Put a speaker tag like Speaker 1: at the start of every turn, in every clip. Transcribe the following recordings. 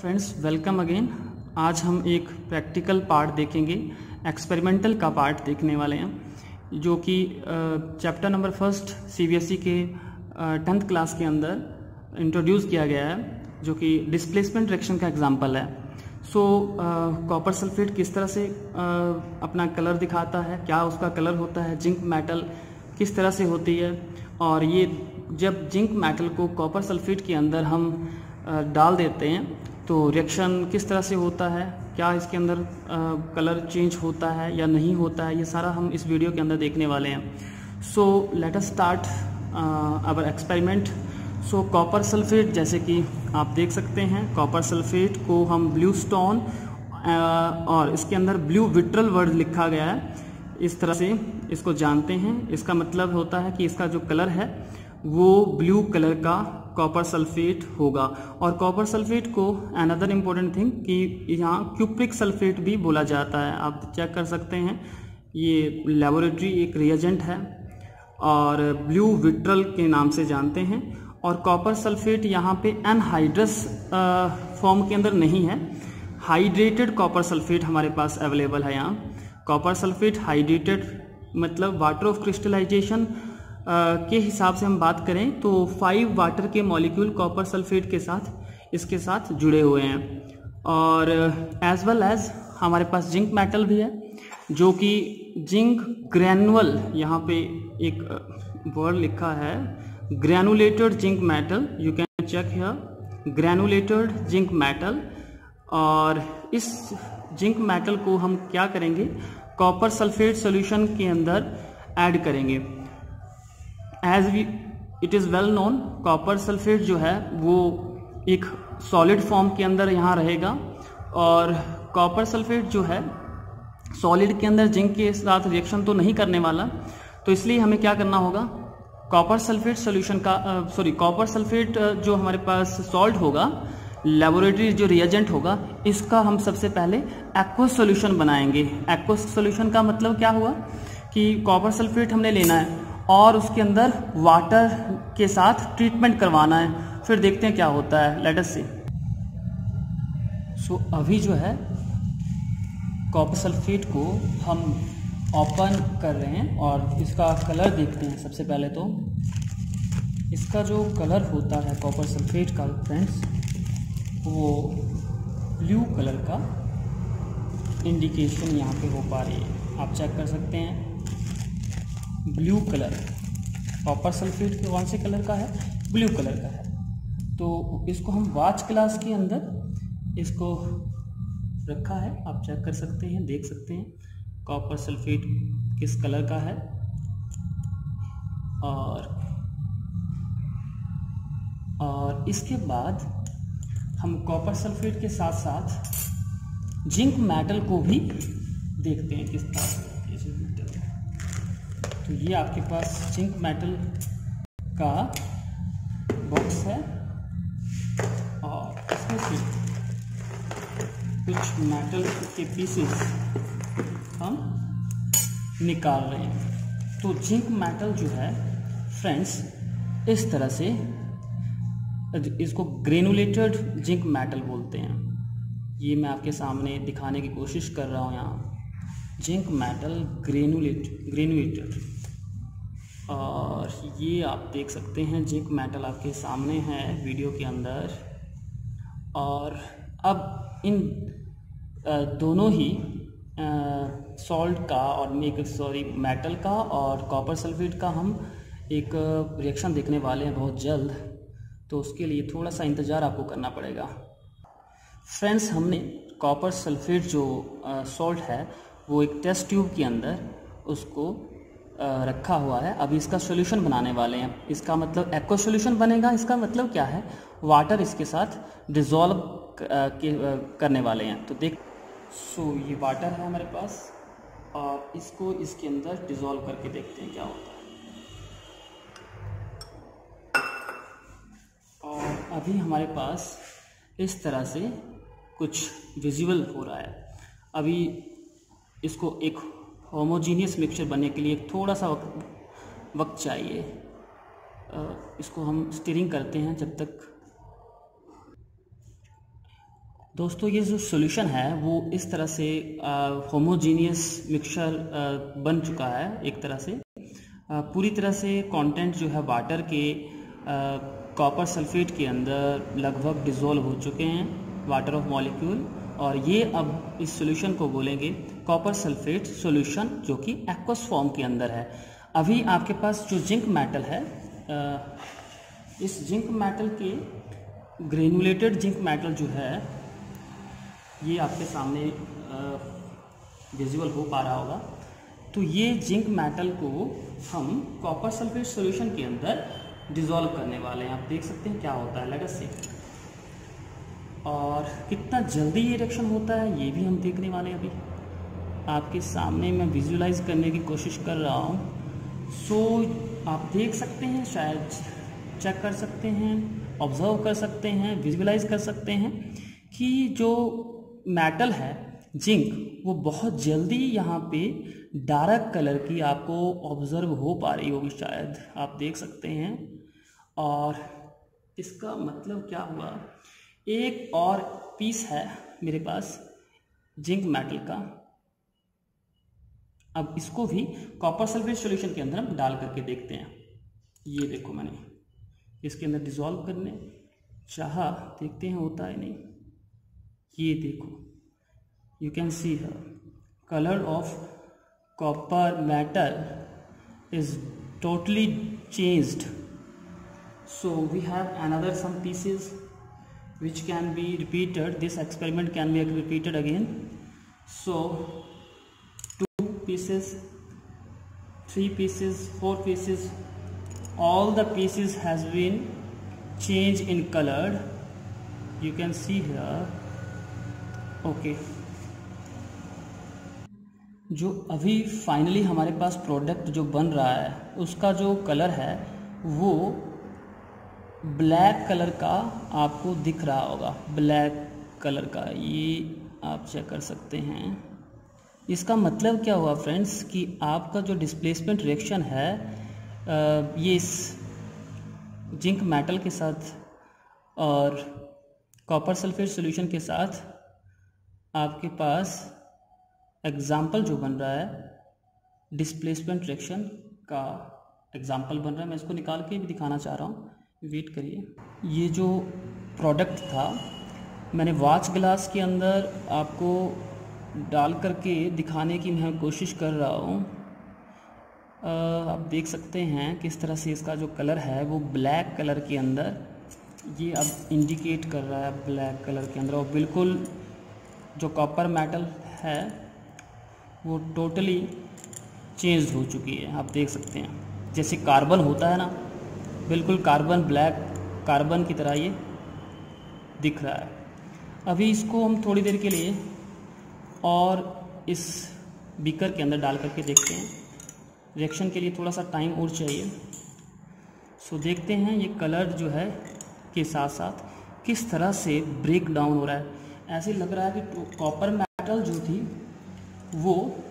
Speaker 1: Friends, welcome again. आज हम एक प्रैक्टिकल पार्ट देखेंगे, एक्सपेरिमेंटल का पार्ट देखने वाले हैं, जो कि चैप्टर नंबर फर्स्ट सीबीएसई के 10th क्लास के अंदर इंट्रोड्यूस किया गया है, जो कि डिस्प्लेसमेंट रिएक्शन का एग्जांपल है। कॉपर सल्फेट किस तरह से अपना कलर दिखाता है, क्या उसका कलर होता है, जिंक मेटल किस तरह से होती है, और ये जब जिंक मेटल को कॉपर सल्फेट के अंदर हम डाल देते हैं तो रिएक्शन किस तरह से होता है, क्या इसके अंदर कलर चेंज होता है या नहीं होता है, ये सारा हम इस वीडियो के अंदर देखने वाले हैं। So let us start our experiment. So copper sulphate, जैसे कि आप देख सकते हैं, कॉपर सल्फेट को हम ब्लू स्टोन और इसके अंदर ब्लू विट्रल वर्ड लिखा गया है, इस तरह से इसको जानते हैं। इसका मतलब होता है कि इसका जो कलर है वो ब्लू कलर का कॉपर सल्फेट होगा। और कॉपर सल्फेट को अनदर इम्पोर्टेंट थिंग कि यहाँ क्यूप्रिक सल्फेट भी बोला जाता है, आप चेक कर सकते हैं। ये लेबोरेटरी एक रिएजेंट है और ब्लू विट्रल के नाम से जानते हैं। और कॉपर सल्फेट यहाँ पे एनहाइड्रस फॉर्म के अंदर नहीं है, हाइड्रेटेड कॉपर सल्फेट हमारे पास अवेलेबल है यहाँ। कॉपर सल्फेट हाइड्रेटेड मतलब वाटर ऑफ क्रिस्टलाइजेशन के हिसाब से हम बात करें तो 5 वाटर के मॉलिक्यूल कॉपर सल्फेट के साथ इसके साथ जुड़े हुए हैं। और एज वेल एज हमारे पास जिंक मेटल भी है, जो कि जिंक ग्रैनुअल, यहाँ पे एक वर्ड लिखा है granulated zinc metal, you can check here, granulated zinc metal. और इस जिंक मेटल को हम क्या करेंगे, कॉपर सल्फेट सॉल्यूशन के अंदर ऐड करेंगे। As we it is well known, copper sulphate जो है वो एक सॉलिड फॉर्म के अंदर यहाँ रहेगा, और कॉपर सल्फेट जो है सॉलिड के अंदर जिंक के साथ रिएक्शन तो नहीं करने वाला, तो इसलिए हमें क्या करना होगा, कॉपर सल्फेट सॉल्यूशन का कॉपर सल्फेट जो हमारे पास सॉल्ट होगा, लेबोरेटरी जो रिएजेंट होगा, इसका हम सबसे पहले एक्वस सॉल्यूशन बनाएंगे। एक्वस सॉल्यूशन का मतलब क्या हुआ कि कॉपर सल्फेट हमने लेना है और उसके अंदर वाटर के साथ ट्रीटमेंट करवाना है, फिर देखते हैं क्या होता है। लेट अस सी। सो अभी जो है कॉपर सल्फेट को हम ओपन कर रहे हैं और इसका कलर देखते हैं। सबसे पहले तो इसका जो कलर होता है कॉपर सल्फेट का फ्रेंड्स, वो ब्लू कलर का इंडिकेशन यहाँ पे हो पा रही है, आप चेक कर सकते हैं। ब्लू कलर कॉपर सल्फेट के कौन से कलर का है, ब्लू कलर का है। तो इसको हम वाच क्लास के अंदर इसको रखा है, आप चेक कर सकते हैं, देख सकते हैं कॉपर सल्फेट किस कलर का है। और इसके बाद हम कॉपर सल्फेट के साथ साथ जिंक मेटल को भी देखते हैं किस तरह से। तो ये आपके पास जिंक मेटल का बॉक्स है और इसमें से कुछ मेटल के पीसेस हम निकाल रहे हैं। तो जिंक मेटल जो है फ्रेंड्स, इस तरह से इसको ग्रेनुलेटेड जिंक मेटल बोलते हैं। ये मैं आपके सामने दिखाने की कोशिश कर रहा हूँ यहाँ, जिंक मेटल ग्रेनुलेटेड। और ये आप देख सकते हैं जिंक मेटल आपके सामने है वीडियो के अंदर। और अब इन दोनों ही सॉल्ट का और मेटल का और कॉपर सल्फेट का हम एक रिएक्शन देखने वाले हैं बहुत जल्द, तो उसके लिए थोड़ा सा इंतज़ार आपको करना पड़ेगा। फ्रेंड्स, हमने कॉपर सल्फेट जो सॉल्ट है वो एक टेस्ट ट्यूब के अंदर उसको रखा हुआ है। अभी इसका सॉल्यूशन बनाने वाले हैं, इसका मतलब एक्वा सॉल्यूशन बनेगा। इसका मतलब क्या है, वाटर इसके साथ डिज़ोल्व करने वाले हैं। तो देख, ये वाटर है हमारे पास और इसको इसके अंदर डिज़ोल्व करके देखते हैं क्या होता है। और अभी हमारे पास इस तरह से कुछ विजिबल हो रहा है। अभी इसको एक होमोजीनियस मिक्सचर बनने के लिए थोड़ा सा वक्त चाहिए। इसको हम स्टीरिंग करते हैं जब तक दोस्तों ये जो सॉल्यूशन है वो इस तरह से होमोजीनियस मिक्सचर बन चुका है। एक तरह से पूरी तरह से कंटेंट जो है वाटर के कॉपर सल्फेट के अंदर लगभग डिज़ोल्व हो चुके हैं, वाटर ऑफ मॉलिक्यूल। और ये अब इस सॉल्यूशन को बोलेंगे कॉपर सल्फेट सॉल्यूशन, जो कि एक्वस फॉर्म के अंदर है। अभी आपके पास जो जिंक मेटल है, इस जिंक मेटल के ग्रेनुलेटेड जिंक मेटल जो है ये आपके सामने विजुअल हो पा रहा होगा। तो ये जिंक मेटल को हम कॉपर सल्फेट सॉल्यूशन के अंदर डिज़ोल्व करने वाले हैं। आप देख सकते हैं क्या होता है, लेट अस सी। और कितना जल्दी ये रिएक्शन होता है ये भी हम देखने वाले हैं। अभी आपके सामने मैं विजुअलाइज करने की कोशिश कर रहा हूँ। सो आप देख सकते हैं, शायद चेक कर सकते हैं, ऑब्जर्व कर सकते हैं, विजुअलाइज कर सकते हैं कि जो मेटल है जिंक, वो बहुत जल्दी यहाँ पे डार्क कलर की आपको ऑब्जर्व हो पा रही होगी, शायद आप देख सकते हैं। और इसका मतलब क्या हुआ, एक और पीस है मेरे पास जिंक मेटल का। अब इसको भी कॉपर सल्फेट सॉल्यूशन के अंदर हम डाल करके देखते हैं। ये देखो, मैंने इसके अंदर डिज़ोल्व करने चाहा, देखते हैं होता है नहीं। ये देखो, you can see here colour of copper metal is totally changed. So we have another some pieces which can be repeated. This experiment can be repeated again. So 2 pieces, 3 pieces, 4 pieces, all the pieces has been changed in color. You can see here. Okay, जो अभी finally हमारे पास product जो बन रहा है उसका जो colour है वो ब्लैक कलर का आपको दिख रहा होगा, ब्लैक कलर का। ये आप चेक कर सकते हैं। इसका मतलब क्या हुआ फ्रेंड्स कि आपका जो डिस्प्लेसमेंट रिएक्शन है ये इस जिंक मेटल के साथ और कॉपर सल्फेट सॉल्यूशन के साथ आपके पास एग्जाम्पल जो बन रहा है डिस्प्लेसमेंट रिएक्शन का एग्जाम्पल बन रहा है। मैं इसको निकाल के भी दिखाना चाह रहा हूँ, वेट करिए। ये जो प्रोडक्ट था मैंने वॉच ग्लास के अंदर आपको डाल करके दिखाने की मैं कोशिश कर रहा हूँ। आप देख सकते हैं किस तरह से इसका जो कलर है वो ब्लैक कलर के अंदर ये अब इंडिकेट कर रहा है, ब्लैक कलर के अंदर। और बिल्कुल जो कॉपर मेटल है वो टोटली चेंज हो चुकी है। आप देख सकते हैं जैसे कार्बन होता है ना, बिल्कुल कार्बन, ब्लैक कार्बन की तरह ये दिख रहा है। अभी इसको हम थोड़ी देर के लिए और इस बीकर के अंदर डाल करके देखते हैं। रिएक्शन के लिए थोड़ा सा टाइम और चाहिए। सो देखते हैं ये कलर जो है के साथ साथ किस तरह से ब्रेक डाउन हो रहा है। ऐसे लग रहा है कि कॉपर मेटल जो थी वो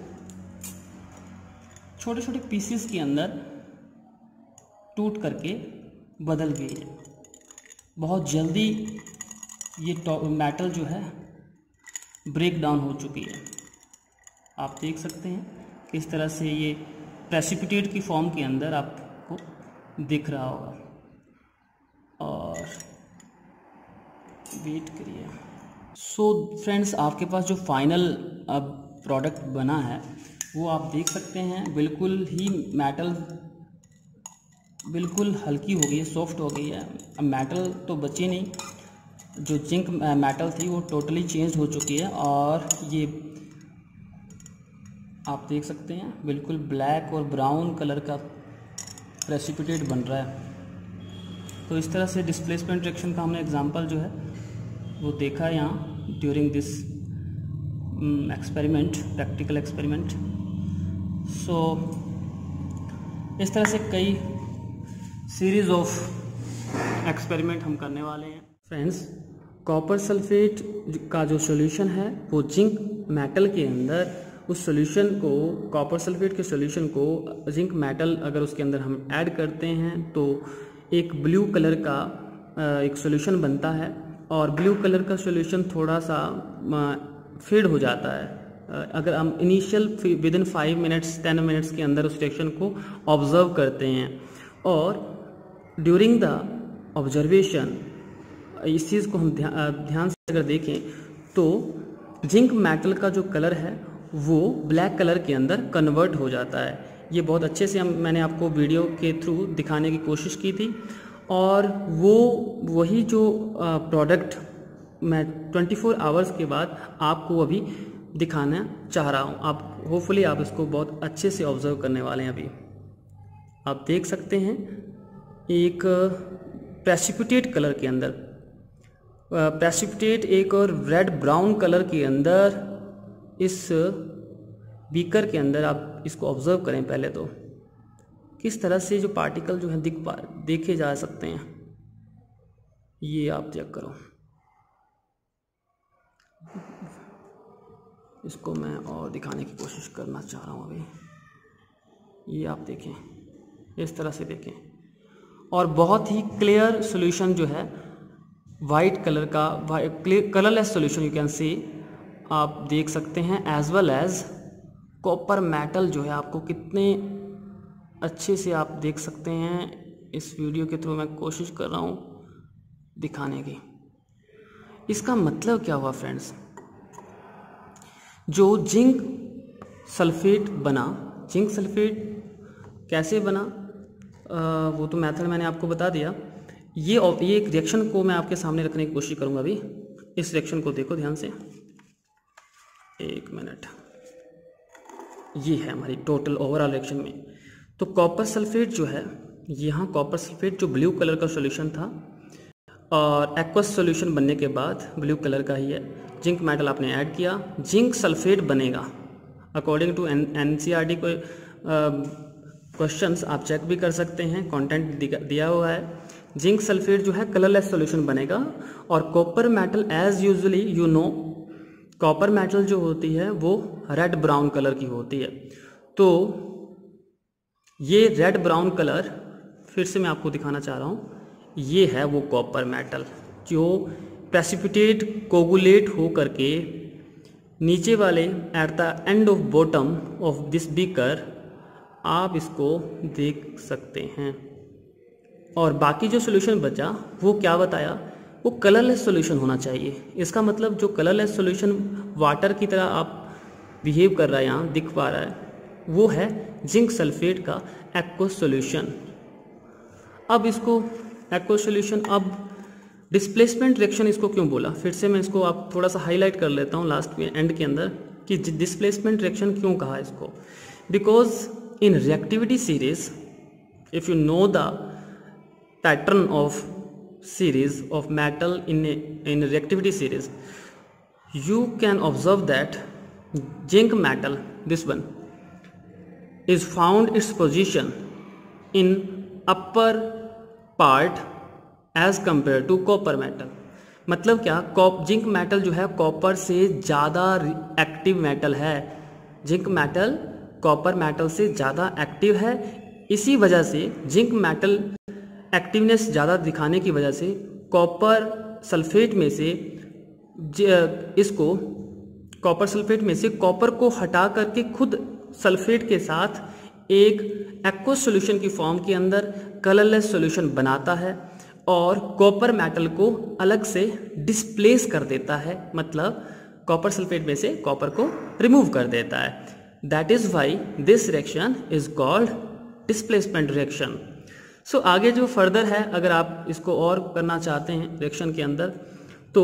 Speaker 1: छोटे छोटे पीसेस के अंदर टूट करके बदल गई है। बहुत जल्दी ये मेटल जो है ब्रेक डाउन हो चुकी है। आप देख सकते हैं किस तरह से ये प्रेसिपिटेट की फॉर्म के अंदर आपको दिख रहा होगा। और वेट करिए। सो फ्रेंड्स, आपके पास जो फाइनल अब प्रोडक्ट बना है वो आप देख सकते हैं। बिल्कुल ही मेटल बिल्कुल हल्की हो गई है, सॉफ्ट हो गई है। अब मेटल तो बची नहीं, जो जिंक मेटल थी वो टोटली चेंज हो चुकी है। और ये आप देख सकते हैं बिल्कुल ब्लैक और ब्राउन कलर का प्रेसिपिटेट बन रहा है। तो इस तरह से डिस्प्लेसमेंट रिएक्शन का हमने एग्जांपल जो है वो देखा है यहाँ during this experiment, practical experiment. So इस तरह से कई सीरीज ऑफ एक्सपेरिमेंट हम करने वाले हैं फ्रेंड्स। कॉपर सल्फेट का जो सॉल्यूशन है वो जिंक मेटल के अंदर उस सॉल्यूशन को, कॉपर सल्फेट के सॉल्यूशन को जिंक मेटल अगर उसके अंदर हम ऐड करते हैं तो एक ब्लू कलर का एक सॉल्यूशन बनता है। और ब्लू कलर का सॉल्यूशन थोड़ा सा फेड हो जाता है अगर हम initial within 5 minutes 10 minutes के अंदर उस रिएक्शन को ऑब्जर्व करते हैं। और ड्यूरिंग द ऑब्जर्वेशन इस चीज़ को हम ध्यान से अगर देखें तो जिंक मेटल का जो कलर है वो ब्लैक कलर के अंदर कन्वर्ट हो जाता है। ये बहुत अच्छे से मैंने आपको वीडियो के थ्रू दिखाने की कोशिश की थी और वही जो प्रोडक्ट मैं 24 आवर्स के बाद आपको अभी दिखाना चाह रहा हूँ। आप होपफुली आप इसको बहुत अच्छे से ऑब्जर्व करने वाले हैं। अभी आप देख सकते हैं एक प्रेसिपिटेट कलर के अंदर, प्रेसिपिटेट एक और रेड ब्राउन कलर के अंदर इस बीकर के अंदर आप इसको ऑब्जर्व करें पहले तो किस तरह से जो पार्टिकल जो है देखे जा सकते हैं। ये आप चेक करो, इसको मैं और दिखाने की कोशिश करना चाह रहा हूँ अभी। ये आप देखें, इस तरह से देखें और बहुत ही क्लियर सॉल्यूशन जो है वाइट कलर का colourless solution you can see आप देख सकते हैं। As well as copper metal जो है आपको कितने अच्छे से आप देख सकते हैं। इस वीडियो के थ्रू मैं कोशिश कर रहा हूँ दिखाने की। इसका मतलब क्या हुआ फ्रेंड्स, जो जिंक सल्फेट बना, जिंक सल्फेट कैसे बना वो तो मेथड मैंने आपको बता दिया। ये एक रिएक्शन को मैं आपके सामने रखने की कोशिश करूँगा। अभी इस रिएक्शन को देखो ध्यान से, एक मिनट। ये है हमारी टोटल ओवरऑल रिएक्शन में। तो कॉपर सल्फेट जो है, यहाँ कॉपर सल्फेट जो ब्लू कलर का सॉल्यूशन था और एक्वस सॉल्यूशन बनने के बाद ब्लू कलर का ही है। जिंक मेटल आपने ऐड किया, जिंक सल्फेट बनेगा। अकॉर्डिंग टू एनसीईआरटी को क्वेश्चंस आप चेक भी कर सकते हैं, कंटेंट दिया हुआ है। जिंक सल्फेट जो है कलरलेस सॉल्यूशन बनेगा और copper metal as usually you know copper metal जो होती है वो रेड ब्राउन कलर की होती है। तो ये रेड ब्राउन कलर फिर से मैं आपको दिखाना चाह रहा हूँ, ये है वो कॉपर मेटल जो प्रेसिपिटेट कोगुलेट हो करके नीचे वाले at the end of bottom of this beaker आप इसको देख सकते हैं। और बाकी जो सॉल्यूशन बचा वो क्या बताया, वो कलरलेस सॉल्यूशन होना चाहिए। इसका मतलब जो कलरलेस सॉल्यूशन वाटर की तरह आप बिहेव कर रहा है, यहाँ दिख पा रहा है, वो है जिंक सल्फेट का एक्वस सॉल्यूशन। अब इसको एक्वस सॉल्यूशन, अब डिस्प्लेसमेंट रिएक्शन इसको क्यों बोला, फिर से मैं इसको आप थोड़ा सा हाईलाइट कर लेता हूँ लास्ट में एंड के अंदर कि डिस्प्लेसमेंट रिएक्शन क्यों कहा इसको। Because in reactivity series if you know the pattern of series of metal in reactivity series, you can observe that zinc metal, this one, is found its position in upper part as compared to copper metal। मतलब क्या, zinc metal जो है copper से ज़्यादा active metal है। Zinc metal copper metal से ज़्यादा active है। इसी वजह से जिंक मेटल एक्टिवनेस ज़्यादा दिखाने की वजह से कॉपर सल्फेट में से इसको कॉपर सल्फेट में से कॉपर को हटा करके खुद सल्फेट के साथ एक एक्वस सॉल्यूशन की फॉर्म के अंदर कलरलेस सॉल्यूशन बनाता है और कॉपर मेटल को अलग से डिस्प्लेस कर देता है। मतलब कॉपर सल्फेट में से कॉपर को रिमूव कर देता है। That is why this reaction is called displacement reaction. So आगे जो फर्दर है, अगर आप इसको और करना चाहते हैं रिएक्शन के अंदर, तो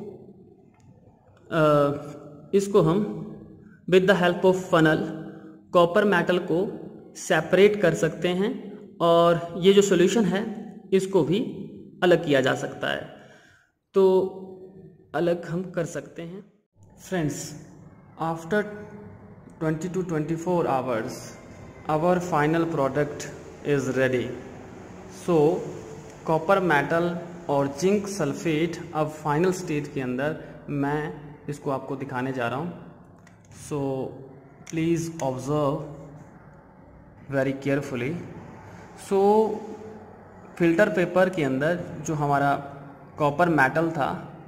Speaker 1: इसको हम with the help of funnel copper metal को सेपरेट कर सकते हैं और ये जो सॉल्यूशन है इसको भी अलग किया जा सकता है। तो अलग हम कर सकते हैं। Friends, after 20 to 24 hours our final product is ready। So copper metal और जिंक सल्फेट अब फाइनल स्टेज के अंदर मैं इसको आपको दिखाने जा रहा हूँ। So please observe very carefully. So filter paper के अंदर जो हमारा कॉपर मेटल था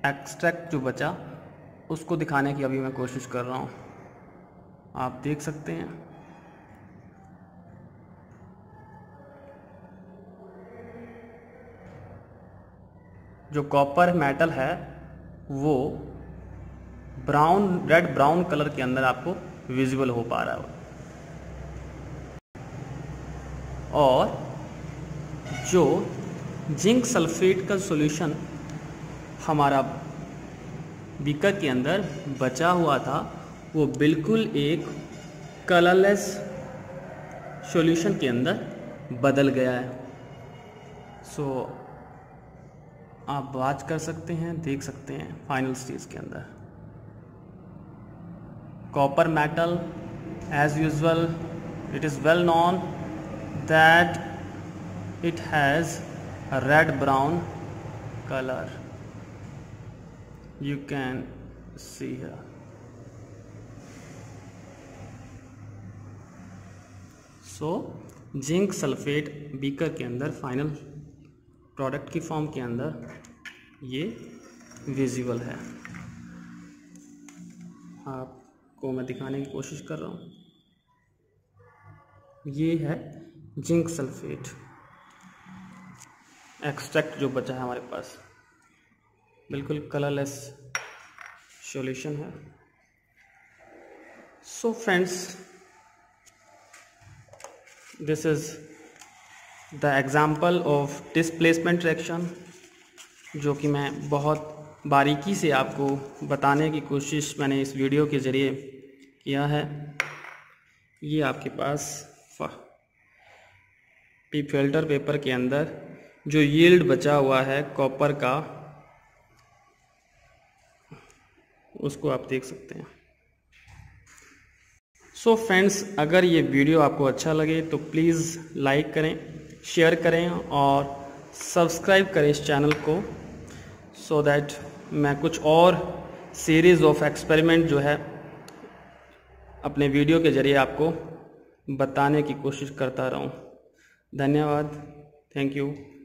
Speaker 1: एक्सट्रैक्ट जो बचा उसको दिखाने की अभी मैं कोशिश कर रहा हूँ। आप देख सकते हैं जो कॉपर मेटल है वो रेड ब्राउन कलर के अंदर आपको विजिबल हो पा रहा है, और जो जिंक सल्फेट का सॉल्यूशन हमारा बीकर के अंदर बचा हुआ था वो बिल्कुल एक कलरलेस सॉल्यूशन के अंदर बदल गया है। सो आप वॉच कर सकते हैं, देख सकते हैं फाइनल स्टेज के अंदर copper metal as usual it is well known that it has a red brown color, you can see here. So zinc sulphate beaker के अंदर फाइनल प्रोडक्ट की फॉर्म के अंदर ये विजिबल है। आपको मैं दिखाने की कोशिश कर रहा हूँ। ये है जिंक सल्फेट एक्सट्रैक्ट जो बचा है हमारे पास, बिल्कुल कलरलेस सॉल्यूशन है। So friends, this is the example of displacement reaction जो कि मैं बहुत बारीकी से आपको बताने की कोशिश मैंने इस वीडियो के ज़रिए किया है। ये आपके पास फिल्टर पेपर के अंदर जो यील्ड बचा हुआ है कॉपर का उसको आप देख सकते हैं। सो फ्रेंड्स, अगर ये वीडियो आपको अच्छा लगे तो प्लीज़ लाइक करें, शेयर करें और सब्सक्राइब करें इस चैनल को, सो दैट मैं कुछ और सीरीज़ ऑफ एक्सपेरिमेंट जो है अपने वीडियो के ज़रिए आपको बताने की कोशिश करता रहूं। धन्यवाद, थैंक यू।